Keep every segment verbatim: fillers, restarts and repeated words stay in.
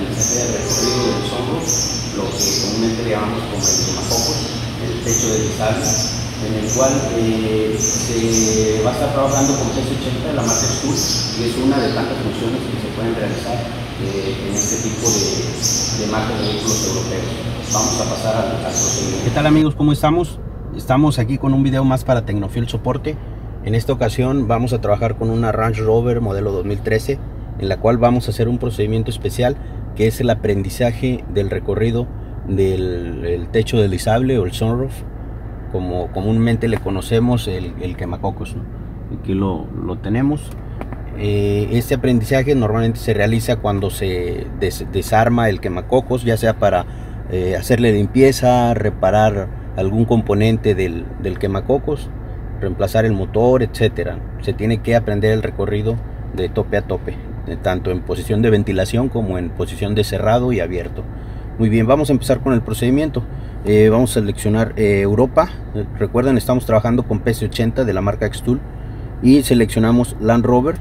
aprendizaje del recorrido del sombro, lo que comúnmente le llamamos como el quemacocos, el techo deslizable, en el cual eh, se va a estar trabajando con P S ochenta de la marca Extur, y es una de tantas funciones que se pueden realizar eh, en este tipo de, de marcas de vehículos europeos. Vamos a pasar al, al procedimiento. ¿Qué tal, amigos? ¿Cómo estamos? Estamos aquí con un video más para Tecnofuel Soporte. En esta ocasión vamos a trabajar con una Range Rover modelo dos mil trece, en la cual vamos a hacer un procedimiento especial que es el aprendizaje del recorrido del el techo deslizable o el sunroof, como comúnmente le conocemos, el, el quemacocos, ¿no? Aquí lo, lo tenemos. Eh, este aprendizaje normalmente se realiza cuando se des, desarma el quemacocos, ya sea para eh, hacerle limpieza, reparar algún componente del, del quemacocos, reemplazar el motor, etcétera. Se tiene que aprender el recorrido de tope a tope, de tanto en posición de ventilación como en posición de cerrado y abierto. Muy bien, vamos a empezar con el procedimiento. Eh, vamos a seleccionar eh, Europa. Eh, recuerden, estamos trabajando con P S ochenta de la marca Extur, y seleccionamos Land Rover.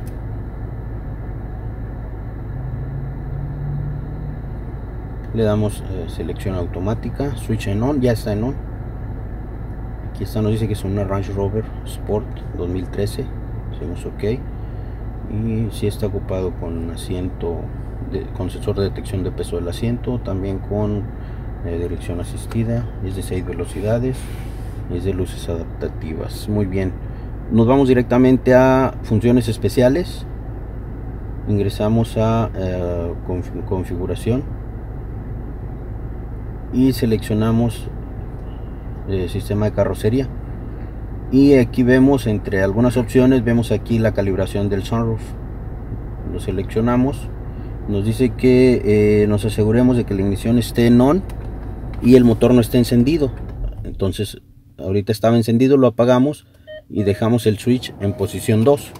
Le damos eh, selección automática, switch en on, ya está en on. Aquí está, nos dice que es una Range Rover Sport dos mil trece. Hacemos ok, y si está ocupado con asiento de, con sensor de detección de peso del asiento, también con eh, dirección asistida, es de seis velocidades, es de luces adaptativas. Muy bien, nos vamos directamente a funciones especiales, ingresamos a eh, conf configuración y seleccionamos el sistema de carrocería, y aquí vemos, entre algunas opciones, vemos aquí la calibración del sunroof. Lo seleccionamos, nos dice que eh, nos aseguremos de que la ignición esté en on y el motor no esté encendido. Entonces ahorita estaba encendido, lo apagamos y dejamos el switch en posición dos.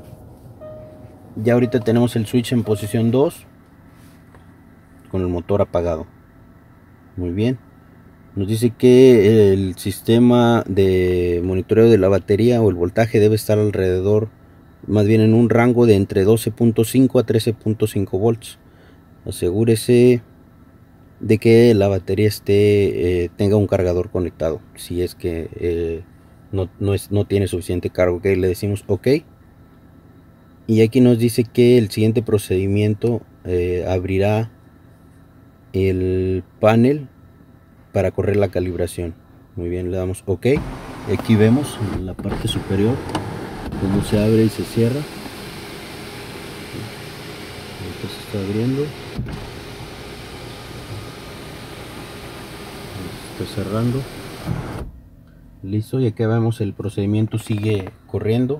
Ya ahorita tenemos el switch en posición dos con el motor apagado. Muy bien, nos dice que el sistema de monitoreo de la batería o el voltaje debe estar alrededor, más bien en un rango de entre doce punto cinco a trece punto cinco volts. Asegúrese de que la batería esté eh, tenga un cargador conectado. Si es que eh, no, no, es, no tiene suficiente carga, okay, le decimos ok. Y aquí nos dice que el siguiente procedimiento eh, abrirá el panel para correr la calibración. Muy bien, le damos ok. Aquí vemos en la parte superior cómo se abre y se cierra. Ahorita se está abriendo, se está cerrando. Listo, y aquí vemos el procedimiento sigue corriendo.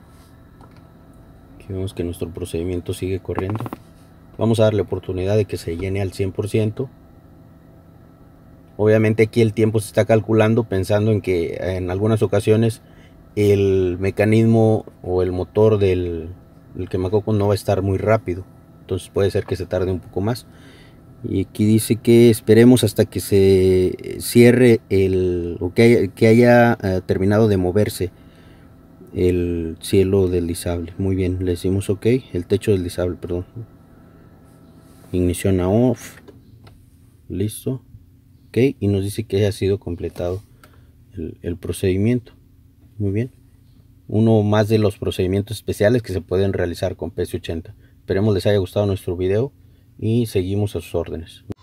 Aquí vemos que nuestro procedimiento sigue corriendo. Vamos a darle oportunidad de que se llene al cien por ciento. Obviamente aquí el tiempo se está calculando pensando en que en algunas ocasiones el mecanismo o el motor del, del quemacocos no va a estar muy rápido, entonces puede ser que se tarde un poco más. Y aquí dice que esperemos hasta que se cierre el o que haya, que haya uh, terminado de moverse el cielo deslizable. Muy bien, le decimos ok, el techo deslizable, perdón. Ignición a off, listo. Okay, y nos dice que ha sido completado el, el procedimiento. Muy bien, uno más de los procedimientos especiales que se pueden realizar con P S ochenta. Esperemos les haya gustado nuestro video y seguimos a sus órdenes.